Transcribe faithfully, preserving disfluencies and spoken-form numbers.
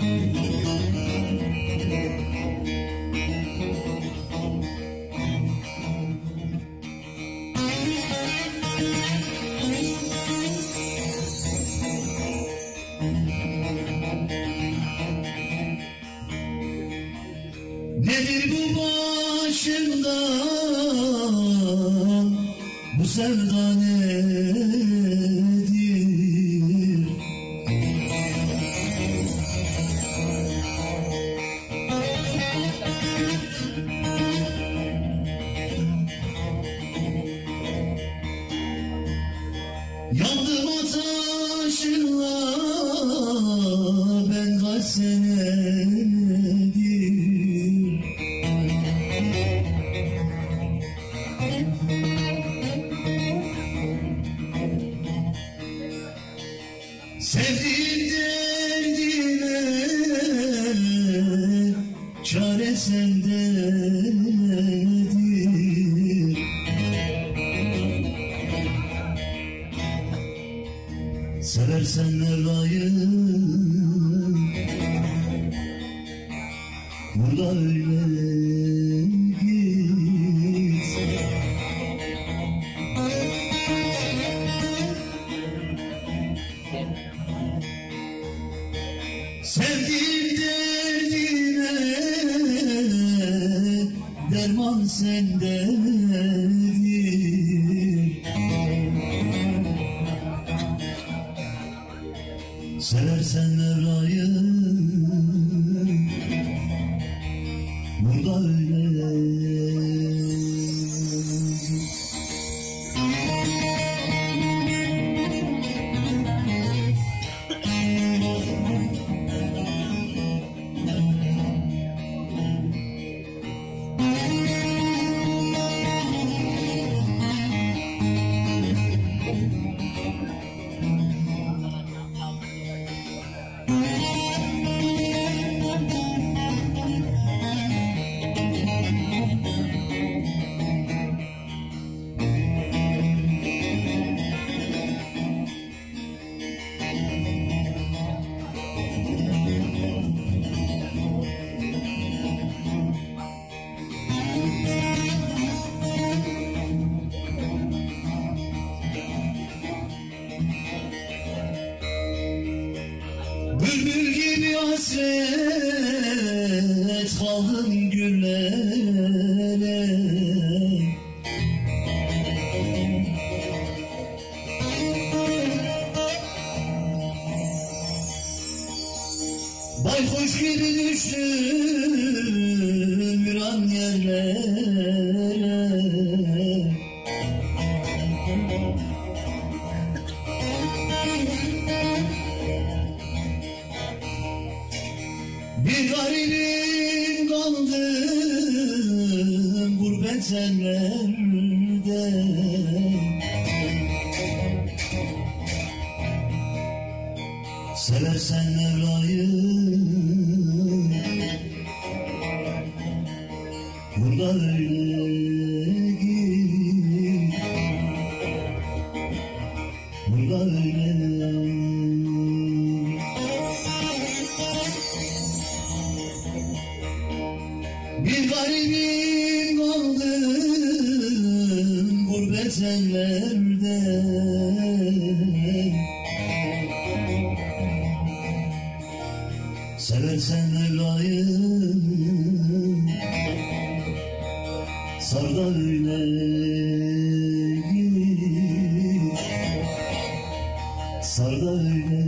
Nedir bu başımda, bu sevda nedir? Yandım ateşinle ben kaç senedir. Sevdiğim derdine çare sendedir. Seversen Mevla'yı burada öyle git. Sevdiğim derdine derman sendedir. Seversen Mevla'yı burada öyle bülbül gibi hasret kaldım güllere. Baykuş gibi düştüm viran yerlere. Bir garibim kaldım gurbet ellerde. Seversen Mevla'yı burada öyle git. Burada öyle bir garibim kaldım gurbet ellerde. Seversen Mevla'yı sar da öyle git. Sar da öyle